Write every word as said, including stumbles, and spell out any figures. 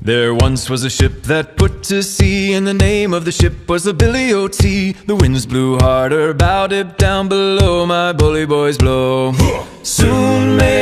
There once was a ship that put to sea, and the name of the ship was the Billy O T. The winds blew harder, bowed it down below, my bully boys blow. Soon may